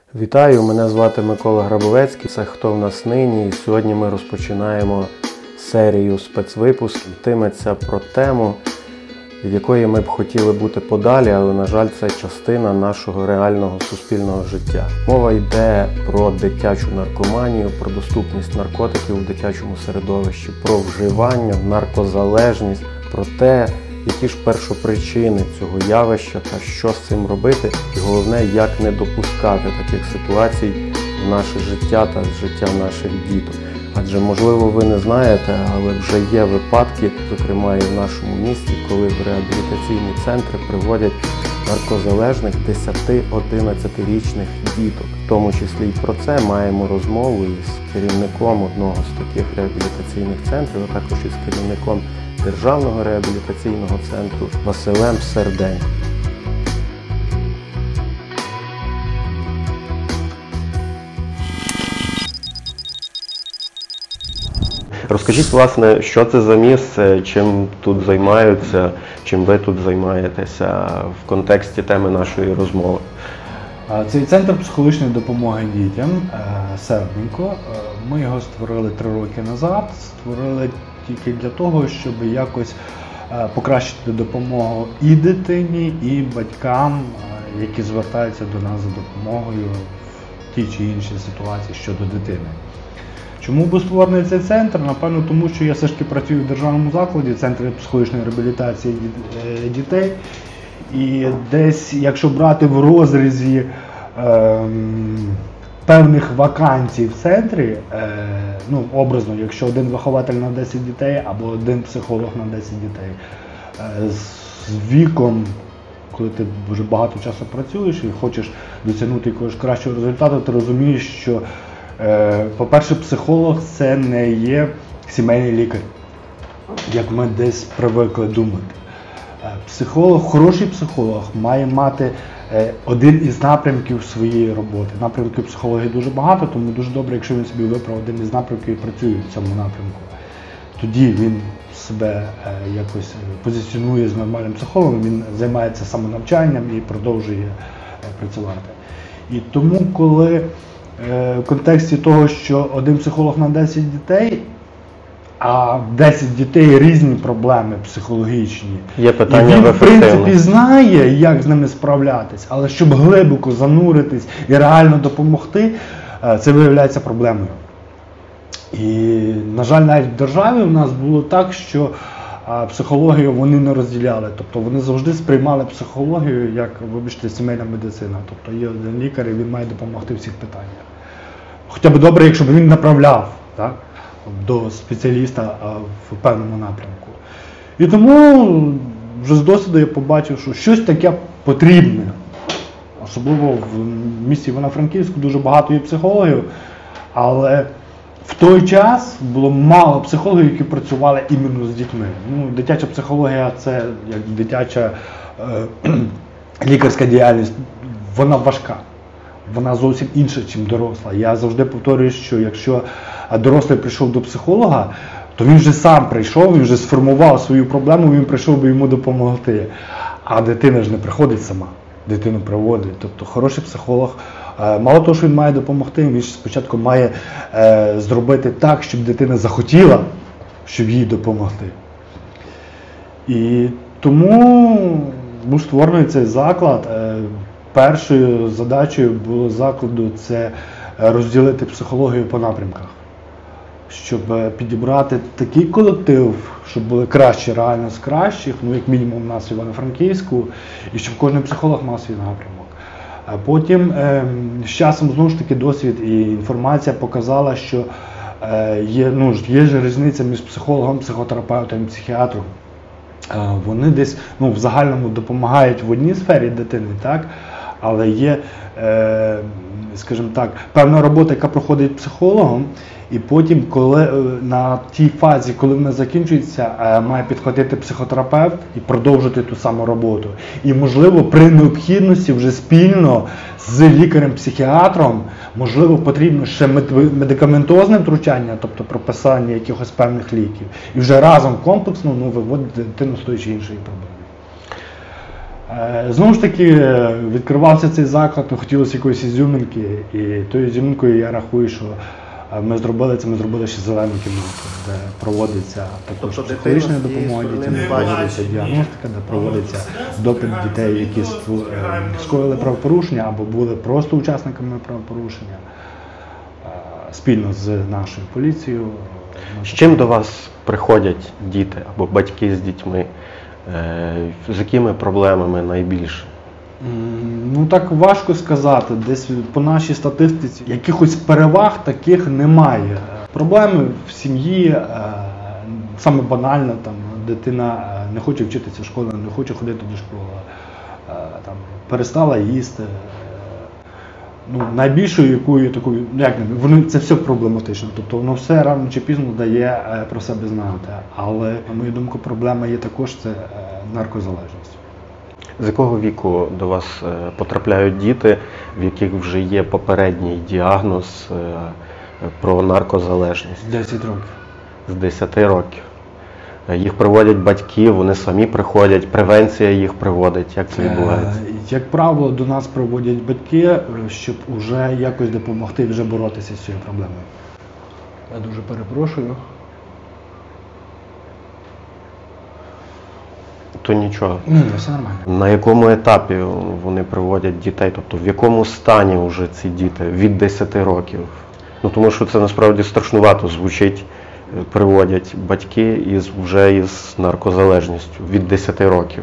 Вітаю, мене звати Микола Грабовецький, це «Хто в нас нині?» І сьогодні ми розпочинаємо серію спецвипусків. Йтиметься про тему, від якої ми б хотіли бути подалі, але, на жаль, це частина нашого реального суспільного життя. Мова йде про дитячу наркоманію, про доступність наркотиків у дитячому середовищі, про вживання, наркозалежність, про те, які ж першопричини цього явища та що з цим робити, і головне, як не допускати таких ситуацій в наше життя та в життя наших діток. Адже, можливо, ви не знаєте, але вже є випадки, зокрема і в нашому місті, коли в реабілітаційні центри приводять наркозалежних 10-11-річних діток. В тому числі і про це маємо розмову із керівником одного з таких реабілітаційних центрів, а також із керівником Державного реабілітаційного центру Василем Серденьком. Розкажіть, власне, що це за місце, чим тут займаються, чим ви тут займаєтеся в контексті теми нашої розмови? Цей центр психологічної допомоги дітям Серденько. Ми його створили 3 роки назад. Створили тільки для того, щоб якось покращити допомогу і дитині, і батькам, які звертаються до нас за допомогою в тій чи іншій ситуації щодо дитини. Чому був створений цей центр? Напевно, тому що я все ж таки працюю в державному закладі, центрі психологічної реабілітації дітей. І десь, якщо брати в розрізі певних вакансій в центрі, образно, якщо один вихователь на 10 дітей або один психолог на 10 дітей, з віком, коли ти вже багато часу працюєш і хочеш досягнути якогось кращого результату, ти розумієш, що, по-перше, психолог – це не є сімейний лікар, як ми десь привикли думати. Психолог, хороший психолог має мати один із напрямків своєї роботи. Напрямків психології дуже багато, тому дуже добре, якщо він собі вибрав один із напрямків і працює в цьому напрямку. Тоді він себе якось позиціонує з нормальним психологом, він займається самонавчанням і продовжує працювати. І тому, коли в контексті того, що один психолог на 10 дітей, а 10 дітей різні проблеми психологічні. Є питання, і він, в принципі, знає, як з ними справлятись, але щоб глибоко зануритись і реально допомогти, це виявляється проблемою. І, на жаль, навіть в державі у нас було так, що психологію вони не розділяли. Тобто вони завжди сприймали психологію як, вибачте, сімейна медицина. Тобто є один лікар і він має допомогти в всіх питаннях. Хоча б добре, якщо б він направляв, так, до спеціаліста в певному напрямку. І тому вже з досвіду я побачив, що щось таке потрібне. Особливо в місті Івано-Франківську дуже багато є психологів, але в той час було мало психологів, які працювали іменно з дітьми. Дитяча психологія – це як дитяча лікарська діяльність, вона важка. Вона зовсім інша, ніж доросла. Я завжди повторюю, що якщо дорослий прийшов до психолога, то він вже сам прийшов, він вже сформував свою проблему, він прийшов би йому допомогти. А дитина ж не приходить сама, дитину приводить. Тобто хороший психолог, мало того, що він має допомогти, він спочатку має зробити так, щоб дитина захотіла, щоб їй допомогти. І тому був створений цей заклад. Першою задачею було закладу – це розділити психологію по напрямках, щоб підібрати такий колектив, щоб були кращі реально з кращих, як мінімум у нас в Івано-Франківську, і щоб кожен психолог мав свій напрямок. А потім з часом, знову ж таки, досвід і інформація показала, що є ж різниця між психологом, психотерапевтом і психіатром. Вони десь в загальному допомагають в одній сфері дитини, так? Але є, скажімо так, певна робота, яка проходить психологом, і потім, коли на тій фазі, коли вона закінчується, має підходити психотерапевт і продовжити ту саму роботу. І, можливо, при необхідності вже спільно з лікарем-психіатром, можливо, потрібно ще медикаментозне втручання, тобто прописання якихось певних ліків. І вже разом комплексно виводити дитину з тої чи іншої проблеми. Знову ж таки, відкривався цей заклад, хотілося якоїсь ізюминки, і тою ізюминкою я рахую, що ми зробили ще зелену кімнату, де проводиться також психологічна допомога дітям, де проводиться діагностика, де проводиться допит дітей, які скоїли правопорушення або були просто учасниками правопорушення, спільно з нашою поліцією. З чим до вас приходять діти або батьки з дітьми? З якими проблемами найбільше? Ну так важко сказати, десь по нашій статистиці якихось переваг таких немає. Проблеми в сім'ї, саме банально, там, дитина не хоче вчитися в школі, не хоче ходити до школи, там, перестала їсти. Ну, найбільшою якою такою, це все проблематично, тобто воно все рано чи пізно дає про себе знати. Але, на мою думку, проблема є також це наркозалежність. З якого віку до вас потрапляють діти, в яких вже є попередній діагноз про наркозалежність? З 10 років. З 10 років. Їх приводять батьки, вони самі приходять, превенція їх приводить. Як це відбувається? Як правило, до нас приводять батьки, щоб вже якось допомогти вже боротися з цією проблемою. Я дуже перепрошую. То нічого. Ні, все нормально. На якому етапі вони приводять дітей? Тобто в якому стані вже ці діти від 10 років? Ну, тому що це насправді страшнувато звучить. Приводять батьки вже із наркозалежністю від 10 років.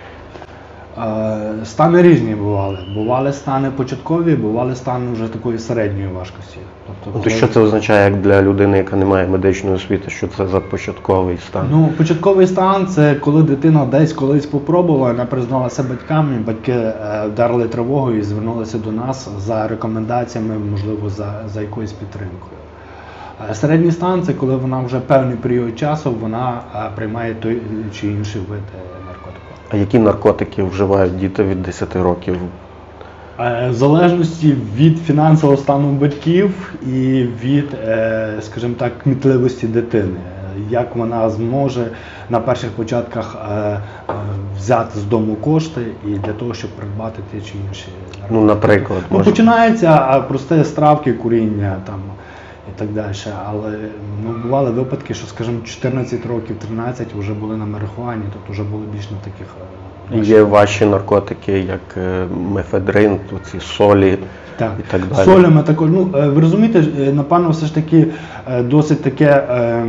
Стани різні бували. Бували стани початкові, бували стани вже такої середньої важкості. Тобто, що це означає як для людини, яка не має медичної освіти? Що це за початковий стан? Ну, початковий стан – це коли дитина десь колись попробувала, вона призналася батькам, і батьки вдарили тривогу і звернулися до нас за рекомендаціями, можливо, за якоюсь підтримкою. Середній стан – це коли вона вже певний період часу вона приймає той чи інший вид наркотику. А які наркотики вживають діти від 10 років? В залежності від фінансового стану батьків і від, скажімо так, кмітливості дитини. Як вона зможе на перших початках взяти з дому кошти і для того, щоб придбати ті чи інші наркотики. Ну, наприклад. Починається просте стравки, куріння там, і так далі. Але бували випадки, що, скажімо, 14 років, 13 вже були на марихуані, тобто вже були більш на таких... Є ваші наркотики, як мефедрин, ці солі і так далі. Солями також. Ну, ви розумієте, напевно, все ж таки досить таке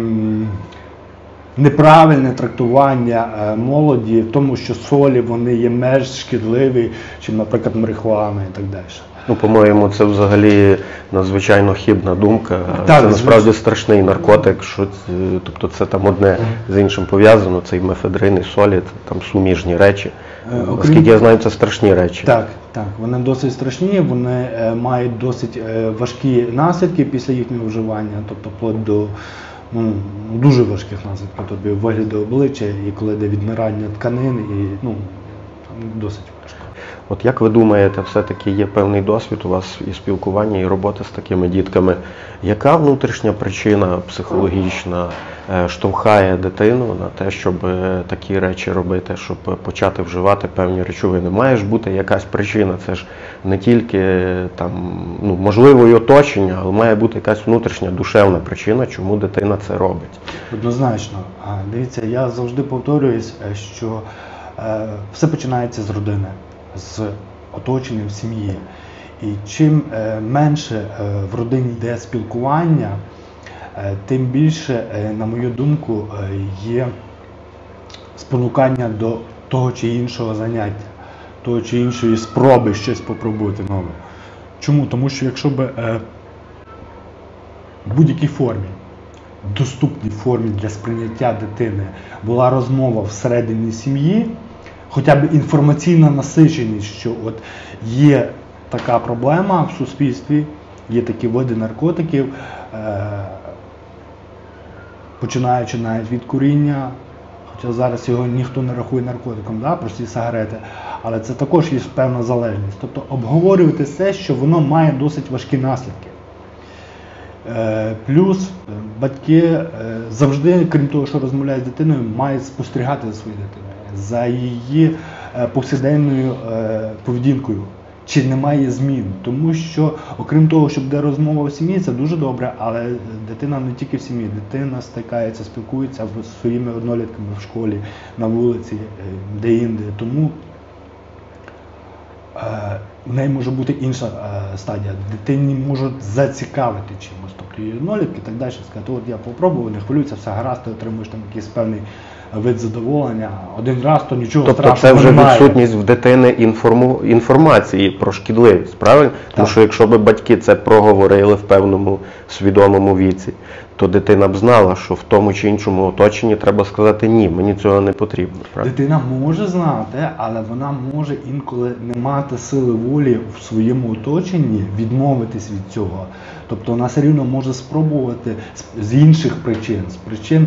неправильне трактування молоді в тому, що солі вони є менш шкідливі, ніж, наприклад, марихуана і так далі. Ну, по-моєму, це взагалі надзвичайно хибна думка. Так, це насправді страшний наркотик, тобто це там одне з іншим пов'язано, це і мефедрин, і солі, це там суміжні речі. Оскільки я знаю, це страшні речі. Так, вони досить страшні, вони мають досить важкі наслідки після їхнього вживання, тобто вплоть до дуже важких наслідків, тобто в вигляді обличчя, і коли йде відмирання тканин, і досить важко. От як ви думаєте, все-таки є певний досвід у вас і спілкування, і роботи з такими дітками. Яка внутрішня причина психологічна штовхає дитину на те, щоб такі речі робити, щоб почати вживати певні речовини? Має ж бути якась причина, це ж не тільки там, можливо, і оточення, але має бути якась внутрішня душевна причина, чому дитина це робить. Однозначно. Дивіться, я завжди повторююсь, що все починається з родини, з оточенням, в сім'ї. І чим менше в родині йде спілкування, тим більше, на мою думку, є спонукання до того чи іншого заняття, того чи іншої спроби щось попробувати нове. Чому? Тому що якщо б в будь-якій формі, доступній формі для сприйняття дитини була розмова всередині сім'ї, хоча б інформаційна насиченість, що от є така проблема в суспільстві, є такі види наркотиків, починаючи навіть від куріння, хоча зараз його ніхто не рахує наркотиком, прості сигарети, але це також є певна залежність. Тобто обговорювати все, що воно має досить важкі наслідки. Плюс батьки завжди, крім того, що розмовляють з дитиною, мають спостерігати за своєю дитиною, за її повсякденною поведінкою. Чи немає змін? Тому що, окрім того, що буде розмова в сім'ї, це дуже добре, але дитина не тільки в сім'ї, дитина стикається, спілкується зі своїми однолітками в школі, на вулиці, де-інде. Тому в неї може бути інша стадія. Дитині можуть зацікавити чимось. Тобто її однолітки і так далі сказати, от я попробував, не хвилюйся, все гаразд, ти отримуєш там якийсь певний вид задоволення. Один раз, то нічого страшного це вже немає. відсутність в дитини інформації про шкідливість, правильно? Тому що якщо б батьки це проговорили в певному свідомому віці, то дитина б знала, що в тому чи іншому оточенні треба сказати ні, мені цього не потрібно. Правильно? Дитина може знати, але вона може інколи не мати сили волі в своєму оточенні відмовитись від цього. Тобто вона все рівно може спробувати з інших причин, з причин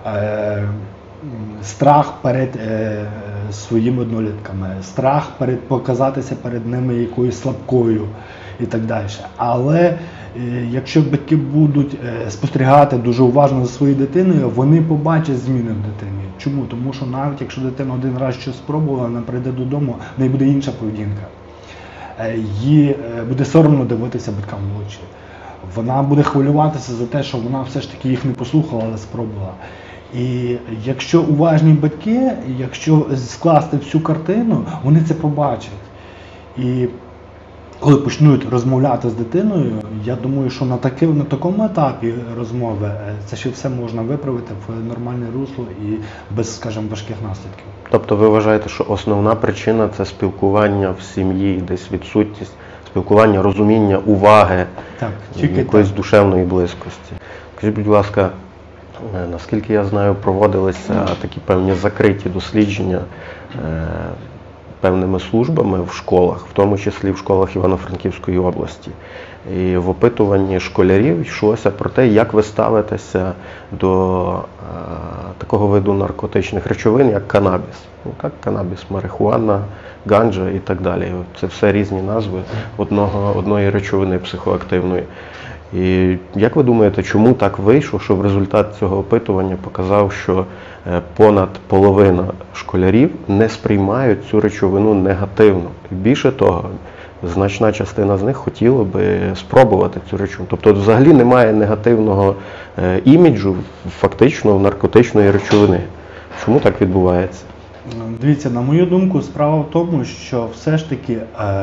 страх перед своїми однолітками, страх показатися перед ними якоюсь слабкою і так далі. Але якщо батьки будуть спостерігати дуже уважно за своєю дитиною, вони побачать зміни в дитині. Чому? Тому що навіть якщо дитина один раз щось спробувала, вона прийде додому, в неї буде інша поведінка. Їй буде соромно дивитися батькам в очі. Вона буде хвилюватися за те, що вона все ж таки їх не послухала, але спробувала. І якщо уважні батьки, якщо скласти всю картину, вони це побачать. І коли почнуть розмовляти з дитиною, я думаю, що на такому етапі розмови це ще все можна виправити в нормальне русло і без, скажімо, важких наслідків. Тобто ви вважаєте, що основна причина – це спілкування в сім'ї, десь відсутність спілкування, розуміння, уваги, якоїсь душевної близькості. Скажіть, будь ласка, наскільки я знаю, проводилися такі певні закриті дослідження певними службами в школах, в тому числі в школах Івано-Франківської області. І в опитуванні школярів йшлося про те, як ви ставитеся до такого виду наркотичних речовин, як канабіс. Ну, так, канабіс, марихуана, ганджа і так далі. Це все різні назви одної речовини психоактивної. І як ви думаєте, чому так вийшло, що в результаті цього опитування показав, що понад половина школярів не сприймають цю речовину негативно? І більше того, значна частина з них хотіла би спробувати цю речовину. Тобто взагалі немає негативного іміджу фактично наркотичної речовини. Чому так відбувається? Дивіться, на мою думку, справа в тому, що все ж таки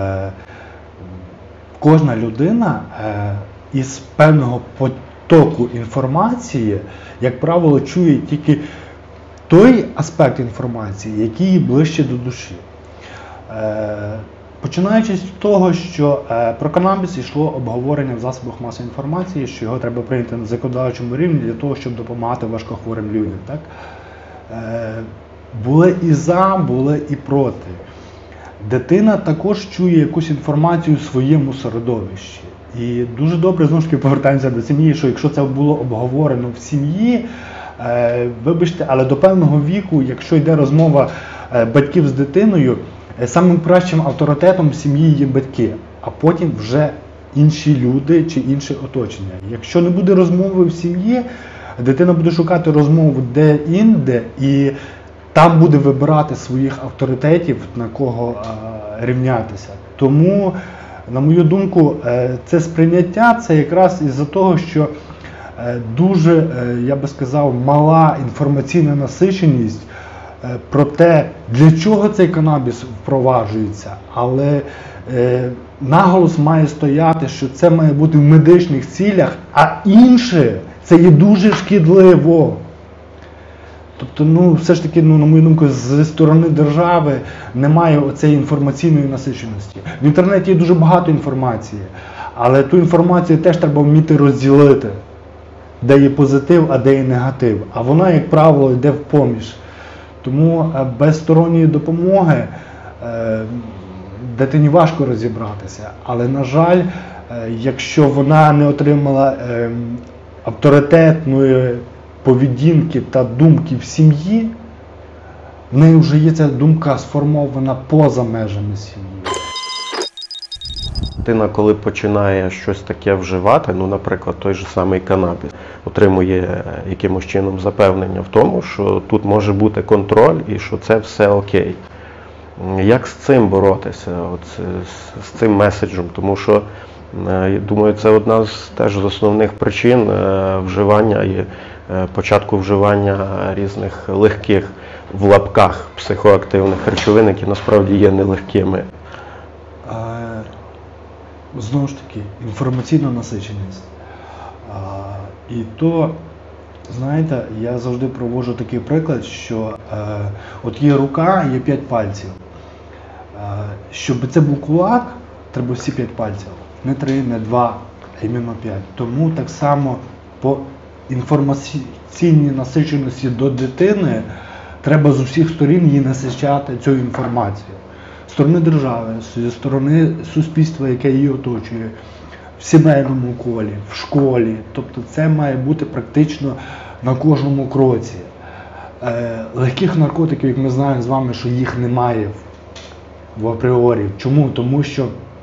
кожна людина із певного потоку інформації, як правило, чує тільки той аспект інформації, який ближче до душі. Починаючи з того, що про канабіс йшло обговорення в засобах масової інформації, що його треба прийняти на законодавчому рівні для того, щоб допомагати важкохворим людям. Так? Були і за, були і проти. Дитина також чує якусь інформацію в своєму середовищі. І дуже добре, знову ж таки, повертаємося до сім'ї, що якщо це було обговорено в сім'ї, вибачте, але до певного віку, якщо йде розмова батьків з дитиною, самим кращим авторитетом в сім'ї є батьки, а потім вже інші люди чи інше оточення. Якщо не буде розмови в сім'ї, дитина буде шукати розмову де-інде і там буде вибирати своїх авторитетів, на кого рівнятися. Тому, на мою думку, це сприйняття, це якраз із-за того, що дуже, я би сказав, мала інформаційна насиченість про те, для чого цей канабіс впроваджується, але наголос має стояти, що це має бути в медичних цілях, а інше це є дуже шкідливо. Тобто, все ж таки, на мою думку, зі сторони держави немає оцеї інформаційної насиченості. В інтернеті є дуже багато інформації, але ту інформацію теж треба вміти розділити, де є позитив, а де є негатив. А вона, як правило, йде впоміж. Тому без сторонньої допомоги дитині важко розібратися. Але, на жаль, якщо вона не отримала авторитетної поведінки та думки в сім'ї, в неї вже є ця думка сформована поза межами сім'ї. Дитина, коли починає щось таке вживати, наприклад, той же самий канабіс, отримує якимось чином запевнення в тому, що тут може бути контроль і що це все окей. Як з цим боротися, з цим меседжем? Тому що, думаю, це одна теж з основних причин вживання і початку вживання різних легких, в лапках, психоактивних речовин, які насправді є нелегкими. Знову ж таки, інформаційна насиченість. І то, знаєте, я завжди проводжу такий приклад, що от є рука, є 5 пальців. Щоб це був кулак, треба всі 5 пальців. Не 3, не 2, а іменно 5. Тому так само по інформаційній насиченості до дитини треба з усіх сторін її насичати цю інформацію. З сторони держави, зі сторони суспільства, яке її оточує, в сімейному колі, в школі. Тобто це має бути практично на кожному кроці. Легких наркотиків, як ми знаємо з вами, що їх немає в апріорі. Чому? Тому що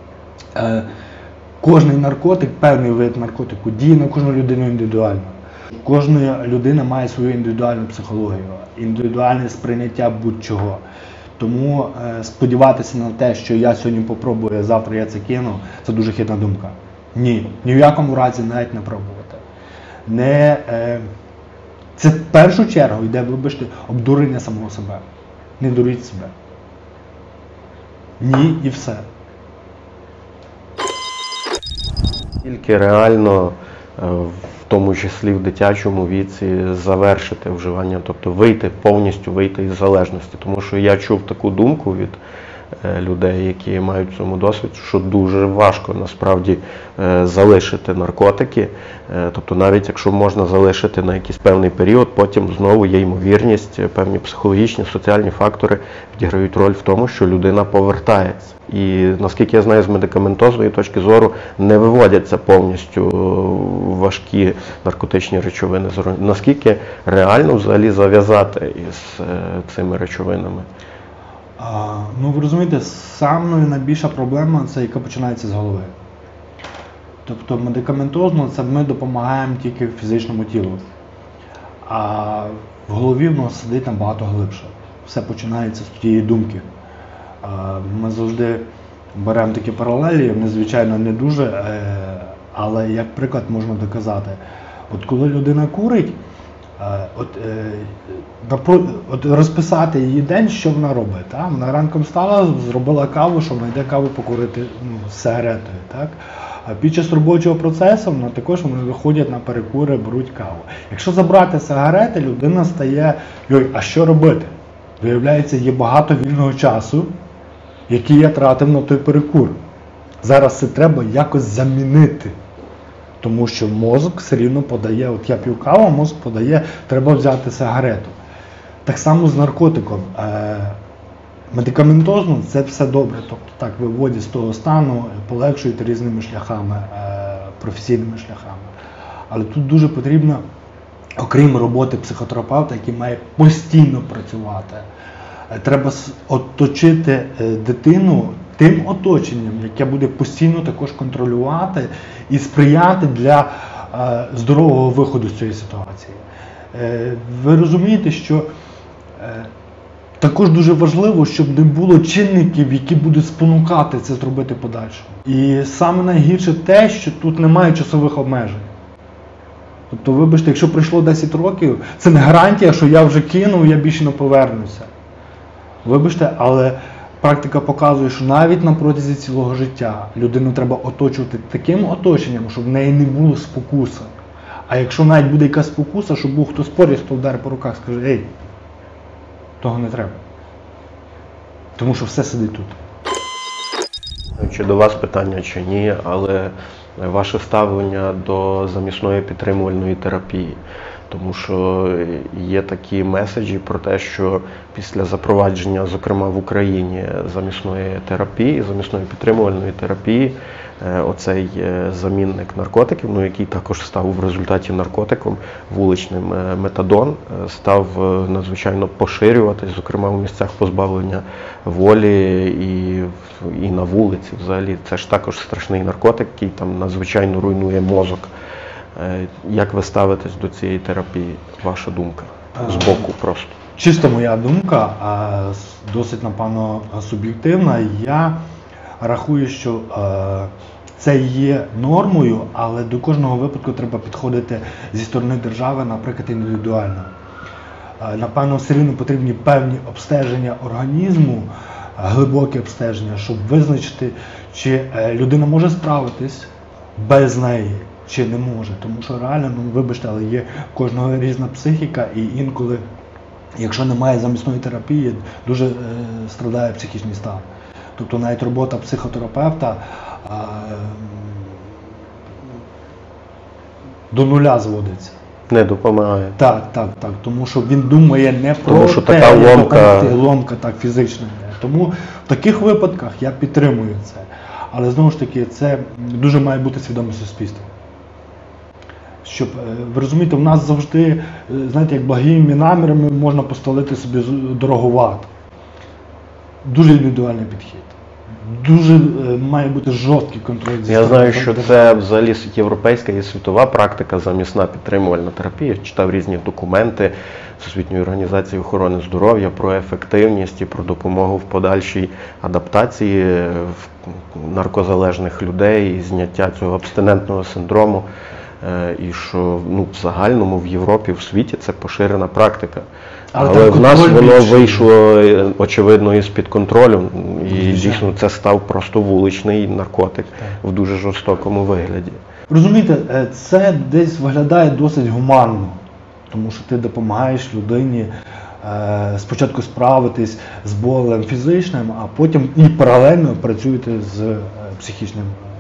кожний наркотик, певний вид наркотику, діє на кожну людину індивідуально. Кожна людина має свою індивідуальну психологію, індивідуальне сприйняття будь-чого. Тому сподіватися на те, що я сьогодні попробую, а завтра я це кину, це дуже хитра думка. Ні в якому разі навіть не пробувати. Це в першу чергу йде, вибачте, обдурення самого себе. Не дуріть себе. Ні і все. Тільки реально, в тому числі в дитячому віці, завершити вживання, тобто повністю вийти із залежності. Тому що я чув таку думку від людей, які мають в цьому досвід, що дуже важко насправді залишити наркотики. Тобто навіть якщо можна залишити на якийсь певний період, потім знову є ймовірність, певні психологічні, соціальні фактори відіграють роль в тому, що людина повертається. І наскільки я знаю, з медикаментозної точки зору не виводяться повністю важкі наркотичні речовини. Наскільки реально взагалі зав'язати із цими речовинами? Ну, ви розумієте, самою найбільша проблема – це яка починається з голови. Тобто медикаментозно це ми допомагаємо тільки фізичному тілу. А в голові в нас сидить там багато глибше. Все починається з тієї думки. Ми завжди беремо такі паралелі, вони, звичайно, не дуже, але як приклад можна доказати. От коли людина курить, розписати її день, що вона робить. Так? Вона ранком встала, зробила каву, що вона йде каву покурити з сигаретою. Так? А під час робочого процесу також вони виходять на перекури, беруть каву. Якщо забрати сигарети, людина стає, а що робити? Виявляється, є багато вільного часу, який я тратив на той перекур. Зараз це треба якось замінити. Тому що мозок все рівно подає, от я п'ю каву, мозок подає, треба взяти сигарету. Так само з наркотиком. Медикаментозно це все добре, тобто так виводять з того стану, полегшують різними шляхами, професійними шляхами. Але тут дуже потрібно, окрім роботи психотерапевта, який має постійно працювати, треба оточити дитину тим оточенням, яке буде постійно також контролювати і сприяти для здорового виходу з цієї ситуації. Ви розумієте, що також дуже важливо, щоб не було чинників, які будуть спонукати це зробити подальше. І саме найгірше те, що тут немає часових обмежень. Тобто, вибачте, якщо пройшло 10 років, це не гарантія, що я вже кинув, я більше не повернуся. Вибачте, але практика показує, що навіть на протязі цілого життя людину треба оточувати таким оточенням, щоб в неї не було спокуси. А якщо навіть буде якась спокуса, щоб був хтось поряд, хто вдарить по руках, скаже: ей, того не треба. Тому що все сидить тут. Чи до вас питання, чи ні, але ваше ставлення до замісної підтримувальної терапії. Тому що є такі меседжі про те, що після запровадження, зокрема в Україні, замісної терапії, замісної підтримувальної терапії, оцей замінник наркотиків, який також став в результаті наркотиком, вуличним метадон, став надзвичайно поширюватись, зокрема у місцях позбавлення волі і на вулиці взагалі. Це ж також страшний наркотик, який там надзвичайно руйнує мозок. Як ви ставитесь до цієї терапії? Ваша думка? Збоку просто. чисто моя думка, досить, напевно, суб'єктивна. Я рахую, що це є нормою, але до кожного випадку треба підходити зі сторони держави, наприклад, індивідуально. Напевно, все рівно потрібні певні обстеження організму, глибоке обстеження, щоб визначити, чи людина може справитись без неї, чи не може. Тому що реально, ну вибачте, але є в кожного різна психіка, і інколи, якщо немає замісної терапії, дуже страдає психічний стан. Тобто навіть робота психотерапевта до нуля зводиться. Не допомагає. Так. Тому що він думає не про тому, що така ломка так, фізична. Тому в таких випадках я підтримую це. Але знову ж таки, це дуже має бути свідоме суспільство. Щоб, ви розумієте, в нас завжди, знаєте, як благими намірами можна постелити собі дороговато. Дуже індивідуальний підхід. Дуже має бути жорсткий контроль. Я знаю, що це взагалі європейська і світова практика, замісна підтримувальна терапія. Читав різні документи Всесвітньої організації охорони здоров'я про ефективність і про допомогу в подальшій адаптації наркозалежних людей і зняття цього абстинентного синдрому. І що в загальному в Європі, в світі це поширена практика. Але в нас воно вийшло, очевидно, із-під контролю. І дійсно це став просто вуличний наркотик в дуже жорстокому вигляді. Розумієте, це десь виглядає досить гуманно. Тому що ти допомагаєш людині спочатку справитись з болем фізичним, а потім і паралельно працюєте з психічним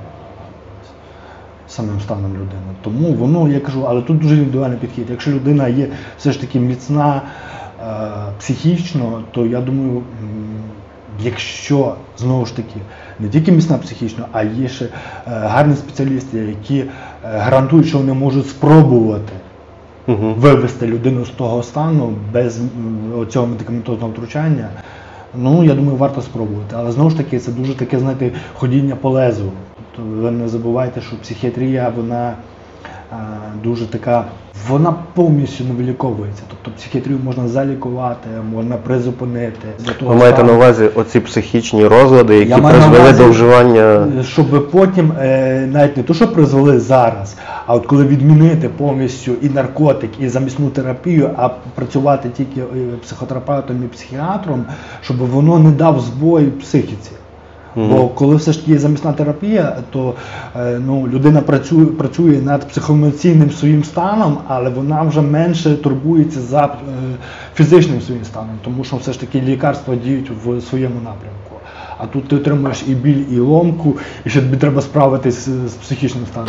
самим станом людини. Тому воно, я кажу, але тут дуже індивідуальний підхід. Якщо людина є все ж таки міцна психічно, то я думаю, якщо, знову ж таки, не тільки міцна психічно, а є ще гарні спеціалісти, які гарантують, що вони можуть спробувати вивести людину з того стану без цього медикаментозного втручання, ну, я думаю, варто спробувати. Але знову ж таки, це дуже таке, знаєте, ходіння по лезу. Тобто ви не забувайте, що психіатрія, вона дуже така, вона повністю не виліковується. Тобто психіатрію можна залікувати, можна призупинити. Ви маєте на увазі оці психічні розлади, які призвели до вживання? Щоб потім, навіть не то, що призвели зараз, а от коли відмінити повністю і наркотик, і замісну терапію, а працювати тільки психотерапевтом і психіатром, щоб воно не дав збой психіці. Бо коли все ж таки є замісна терапія, то людина працює над психоемоційним своїм станом, але вона вже менше турбується за фізичним своїм станом, тому що все ж таки лікарства діють в своєму напрямку. А тут ти отримуєш і біль, і ломку, і ще тобі треба справитись з психічним станом.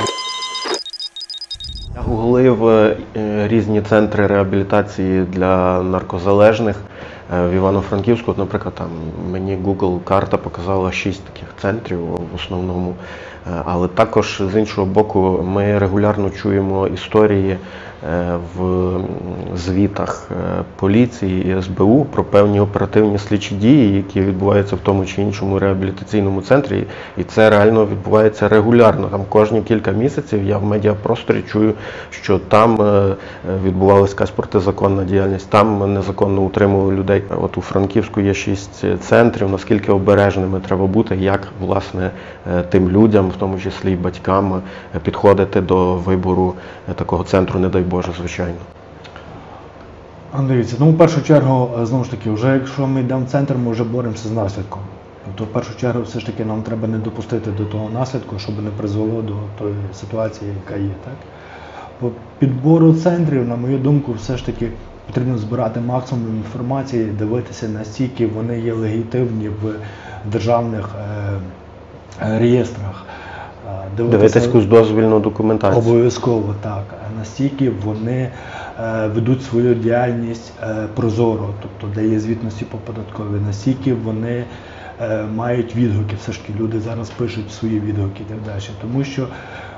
Я гуглив різні центри реабілітації для наркозалежних в Івано-Франківську. От, наприклад, там мені Google карта показала 6 таких центрів в основному. Але також, з іншого боку, ми регулярно чуємо історії в звітах поліції і СБУ про певні оперативні слідчі дії, які відбуваються в тому чи іншому реабілітаційному центрі. І це реально відбувається регулярно. Там кожні кілька місяців я в медіапросторі чую, що там відбувалася якась протизаконна діяльність, там незаконно утримували людей. От у Франківську є 6 центрів, наскільки обережними треба бути, як, власне, тим людям, в тому числі і батькам, підходити до вибору такого центру, не дай Боже, звичайно. Дивіться, в першу чергу, знову ж таки, вже якщо ми йдемо в центр, ми вже боремося з наслідком. Тобто, в першу чергу, все ж таки, нам треба не допустити до того наслідку, щоб не призвело до тої ситуації, яка є. Так? По підбору центрів, на мою думку, все ж таки потрібно збирати максимум інформації, дивитися, настільки вони є легітимні в державних реєстрах. Дивитися якусь дозвільну документацію. Обов'язково, так. Настільки вони ведуть свою діяльність прозоро, тобто де є звітності по податковій, настільки вони мають відгуки, все ж таки люди зараз пишуть свої відгуки і так далі. Тому що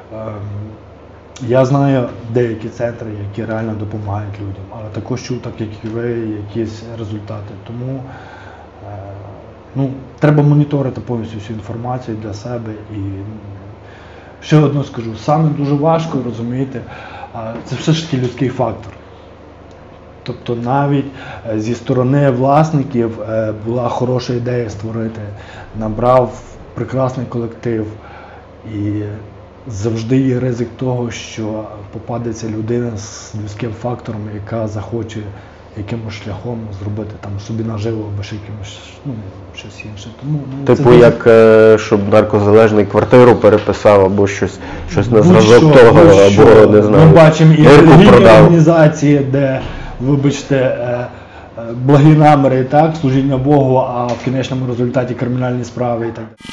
я знаю деякі центри, які реально допомагають людям, але також чув, так як і ви, якісь результати. Тому треба моніторити повністю всю інформацію для себе. І ще одно скажу, саме дуже важко, розумієте, це все ж таки людський фактор. Тобто навіть зі сторони власників була хороша ідея створити, набрав прекрасний колектив, і завжди є ризик того, що попадеться людина з людським фактором, яка захоче якимось шляхом зробити там собі наживо або ще якимось, щось інше. Тому, типу, як щоб наркозалежний квартиру переписав або щось на зразок того, або не знаю. Ми бачимо і релігійні організації, де, вибачте, благі наміри, так, служіння Богу, а в кінечному результаті кримінальні справи і так далі.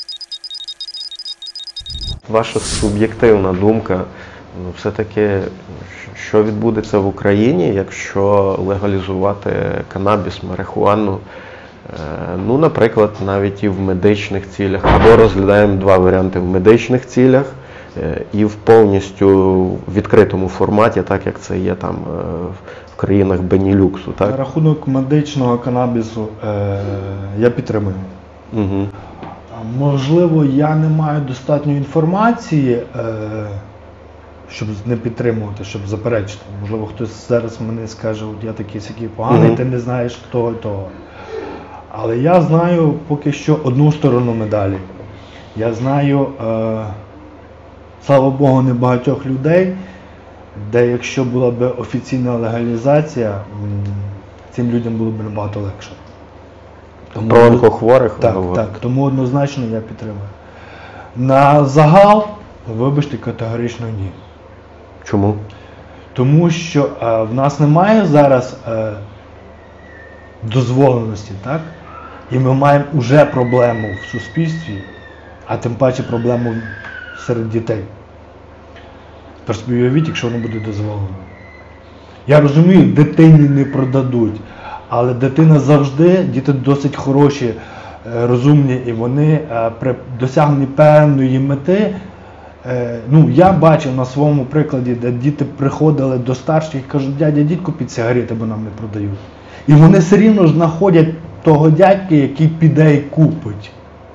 Ваша суб'єктивна думка, все-таки, що відбудеться в Україні, якщо легалізувати канабіс, марихуану, наприклад, навіть і в медичних цілях, або розглядаємо два варіанти: в медичних цілях і в повністю відкритому форматі, так як це є там в країнах Бенілюксу, так? На рахунок медичного канабісу я підтримую. Угу. Можливо, я не маю достатньої інформації, щоб не підтримувати, щоб заперечити. Можливо, хтось зараз мене скаже, от я такий поганий, ти не знаєш того і того. Але я знаю поки що одну сторону медалі. Я знаю, слава Богу, небагатьох людей, де якщо була б офіційна легалізація, цим людям було б набагато легше. Про онкохворих? Так, тому однозначно я підтримую. На загал, вибачте, категорично ні. Чому? Тому що в нас немає зараз дозволеності, так? І ми маємо вже проблему в суспільстві, а тим паче проблему серед дітей. Тепер собі уявіть, якщо воно буде дозволено. Я розумію, дитині не продадуть. Але дитина завжди, діти досить хороші, розумні, і вони при досягненні певної мети, я бачив на своєму прикладі, де діти приходили до старших і кажуть: дядя, йдіть купіть сигарети, бо нам не продають. І вони все рівно ж знаходять того дядька, який піде і купить.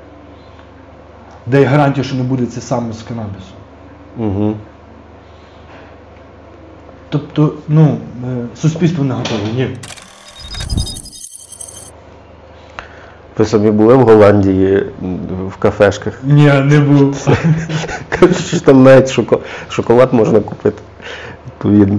Де є гарантія, що не буде це саме з канабісу. Угу. Тобто, суспільство не готове, ні. Ви самі були в Голландії в кафешках? Ні, не був. Кажуть, що там навіть шоколад можна купити, відповідно.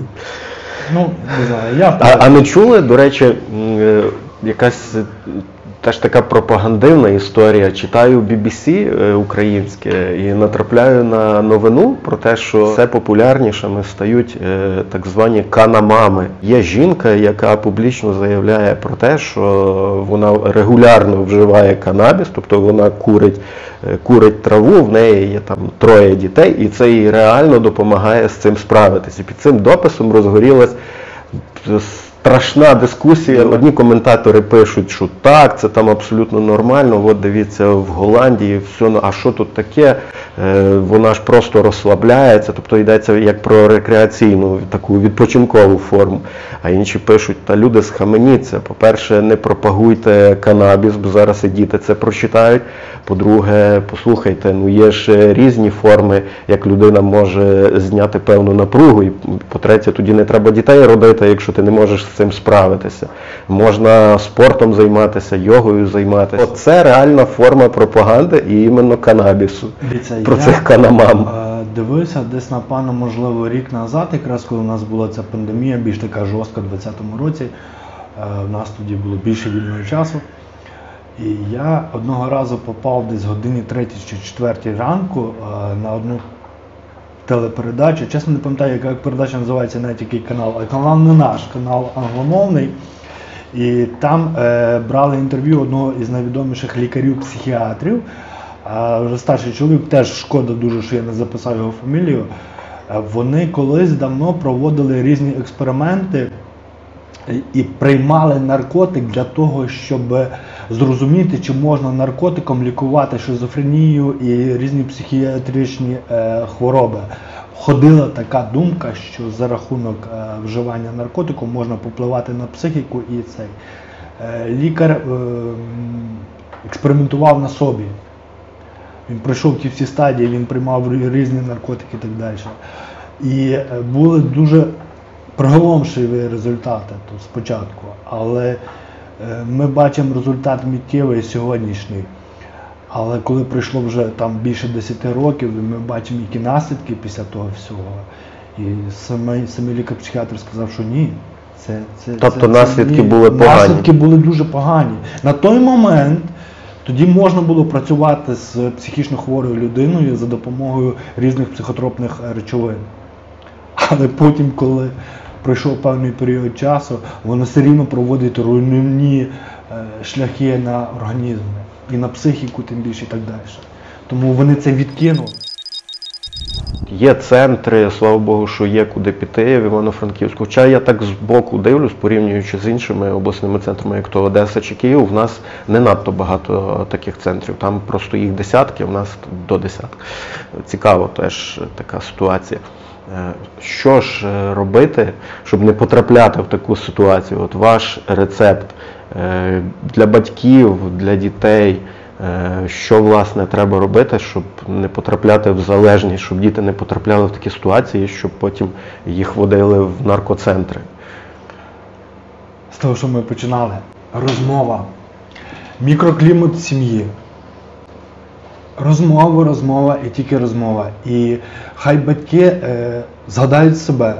Не знаю, А не чули, до речі, якась теж така пропагандивна історія? Читаю BBC українське і натрапляю на новину про те, що все популярнішими стають так звані канамами. Є жінка, яка публічно заявляє про те, що вона регулярно вживає канабіс, тобто вона курить траву, в неї є там 3 дітей, і це їй реально допомагає з цим справитися. Під цим дописом розгорілась страшна дискусія. Одні коментатори пишуть, що так, це там абсолютно нормально, от дивіться, в Голландії все, а що тут таке, вона ж просто розслабляється, тобто йдеться як про рекреаційну, таку відпочинкову форму. А інші пишуть: та люди, схаменіться, по-перше, не пропагуйте канабіс, бо зараз і діти це прочитають. По-друге, послухайте, є ж різні форми, як людина може зняти певну напругу. І по-третє, тоді не треба дітей родити, якщо ти не можеш з цим справитися. Можна спортом займатися, йогою займатися. Це реальна форма пропаганди і іменно канабісу. Про цих канамам. Дивився десь, напевно, можливо, рік назад, якраз коли у нас була ця пандемія, більш така жорстка, в 2020 році. У нас тоді було більше вільного часу. І я одного разу попав десь годині 3 чи 4 ранку на одну телепередачу. Чесно, не пам'ятаю, яка передача називається, навіть який канал. А канал не наш, канал англомовний. І там брали інтерв'ю одного із найвідоміших лікарів-психіатрів. Вже старший чоловік, теж шкода дуже, що я не записав його фамілію. Вони колись давно проводили різні експерименти і приймали наркотик для того, щоб зрозуміти, чи можна наркотиком лікувати шизофренію і різні психіатричні хвороби. Ходила така думка, що за рахунок вживання наркотику можна попливати на психіку, і цей лікар експериментував на собі. Він пройшов ті всі стадії, він приймав різні наркотики і так далі. І були дуже приголомшливі результати тут спочатку, але ми бачимо результат миттєвий сьогоднішній. Але коли пройшло вже там більше 10 років, ми бачимо, які наслідки після того всього. І самий лікар-психіатр сказав, що ні. Тобто наслідки були погані? Наслідки були дуже погані. На той момент тоді можна було працювати з психічно хворою людиною за допомогою різних психотропних речовин. Але потім, коли пройшов певний період часу, воно все рівно проводить руйнівні шляхи на організм. І на психіку, тим більше, і так далі. Тому вони це відкинули. Є центри, слава Богу, що є куди піти в Івано-Франківську. Хоча я так збоку дивлюсь, порівнюючи з іншими обласними центрами, як то Одеса чи Київ, в нас не надто багато таких центрів. Там просто їх десятки, в нас до десятки. Цікаво теж така ситуація. Що ж робити, щоб не потрапляти в таку ситуацію? От ваш рецепт для батьків, для дітей, що, власне, треба робити, щоб не потрапляти в залежність, щоб діти не потрапляли в такі ситуації, щоб потім їх водили в наркоцентри? З того, що ми починали. Розмова. Мікроклімат сім'ї. Розмова і тільки розмова. І хай батьки згадають себе.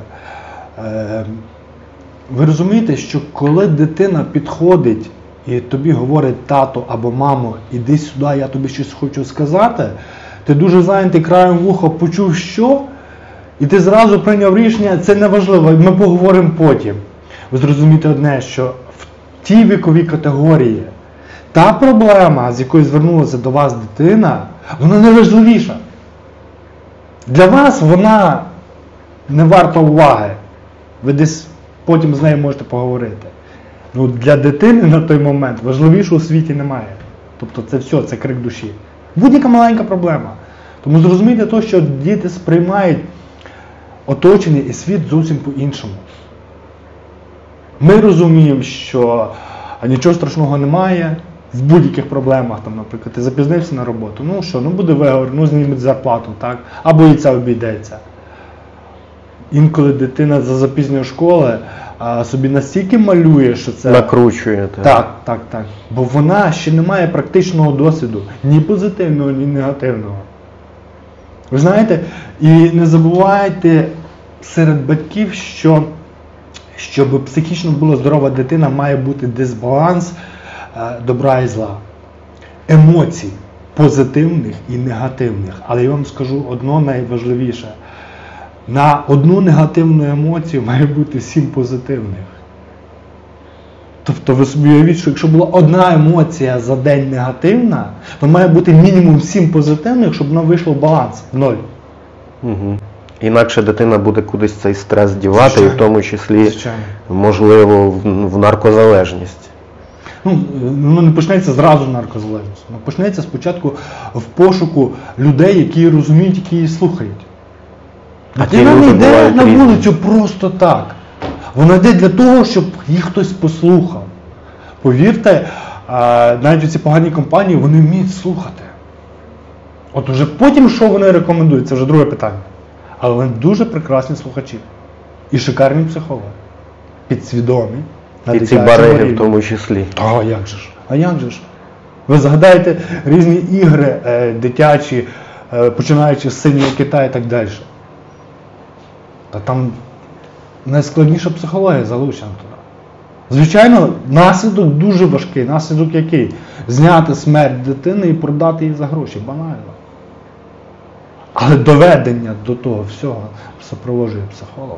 Ви розумієте, що коли дитина підходить і тобі говорить: тато або мамо, іди сюди, я тобі щось хочу сказати, ти дуже зайнятий краєм вуха, почув що, і ти зразу прийняв рішення, це не важливо, ми поговоримо потім. Ви зрозумієте одне, що в тій віковій категорії та проблема, з якою звернулася до вас дитина, вона не важливіша. Для вас вона не варта уваги. Ви десь потім з нею можете поговорити. Ну, для дитини на той момент важливішого у світі немає. Тобто це все, це крик душі. Будь-яка маленька проблема. Тому зрозумійте те, що діти сприймають оточення і світ зовсім по-іншому. Ми розуміємо, що нічого страшного немає в будь-яких проблемах. Там, наприклад, ти запізнився на роботу, ну що, ну буде виговор, ну знімуть зарплату, так? Або і це обійдеться. Інколи дитина за запізнення школи собі настільки малює, що це... Накручує. Так. Бо вона ще не має практичного досвіду, ні позитивного, ні негативного. Ви знаєте, і не забувайте серед батьків, що щоб психічно була здорова дитина, має бути дисбаланс добра і зла. Емоцій позитивних і негативних. Але я вам скажу одно найважливіше. На одну негативну емоцію має бути 7 позитивних. Тобто ви собі уявіть, що якщо була одна емоція за день негативна, то має бути мінімум 7 позитивних, щоб воно вийшло в баланс. 0. Угу. Інакше дитина буде кудись цей стрес дівати, звичайно, і в тому числі, звичайно, можливо, в наркозалежність. Ну, не почнеться зразу наркозалежність. Почнеться спочатку в пошуку людей, які розуміють, які її слухають. Дитина не йде на вулицю просто так. Вона йде для того, щоб їх хтось послухав. Повірте, навіть ці погані компанії, вони вміють слухати. От уже потім, що вони рекомендують, це вже друге питання. Але вони дуже прекрасні слухачі. І шикарні психологи. Підсвідомі. І ці бариги в тому числі. А як же ж? Ви згадаєте різні ігри дитячі, починаючи з Синього Китаю і так далі. Та там найскладніша психологія залучена туди. Звичайно, наслідок дуже важкий. Наслідок який? Зняти смерть дитини і продати її за гроші. Банально. Але доведення до того всього супроводжує психолог.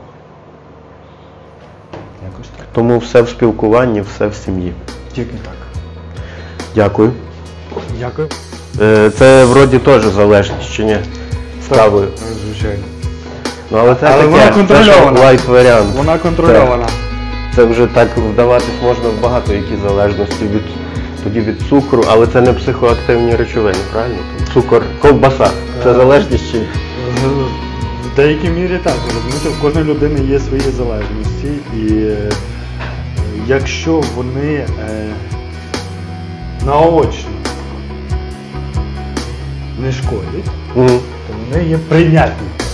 Якось так. Тому все в спілкуванні, все в сім'ї. Тільки так. Дякую. Дякую. Це вроді теж залежність, чи ні? З кавою. Звичайно. Ну, але це вона таке, контрольована. лайт варіант. Вона контрольована. Це вже так вдаватись можна в багато які залежності тоді від цукру, але це не психоактивні речовини, правильно? Цукор, ковбаса. Це залежність чи? В деякій мірі так. Розумієте, в кожної людини є свої залежності, і якщо вони наочно не шкодять, то вони є прийнятні.